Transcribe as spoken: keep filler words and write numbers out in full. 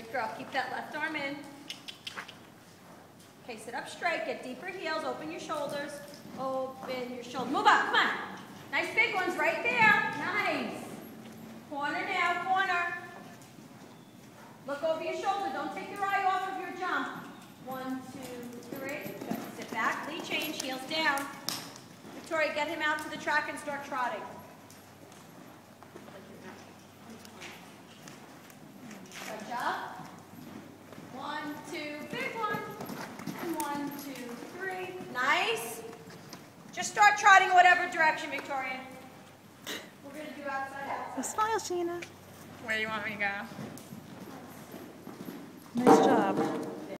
Good girl. Keep that left arm in. Okay, sit up straight. Get deeper heels. Open your shoulders. Open your shoulders. Move up. Come on. Nice big ones right there. Nice. Corner now. Corner. Look over your shoulder. Don't take your eye off of your jump. One, two, three. Good. Sit back. Lead change. Heels down. Victoria, get him out to the track and start trotting. Good job. One, two, big one. And one, two, three. Nice. Just start trotting whatever direction, Victoria. We're going to do outside, outside. Smile, Sheena. Where do you want me to go? Nice job.